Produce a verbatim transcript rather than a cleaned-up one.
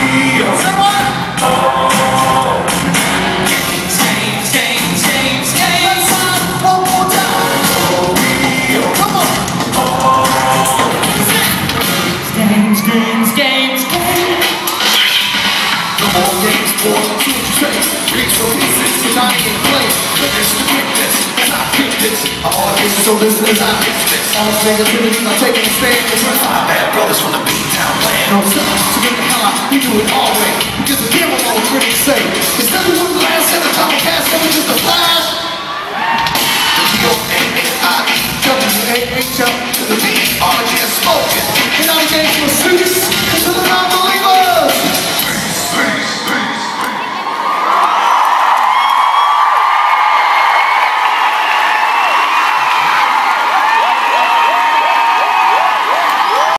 So listen as I fix this. All the negativity, I'm taking a stand. It's my five bad brothers from the B-Town land. No stuff, so get the hell out, we do it all way. Because the camera all critics say. Instead of one last set of time cast, never just a flash. The T O N N I E W A H L to the B R G S spoken. And I'm James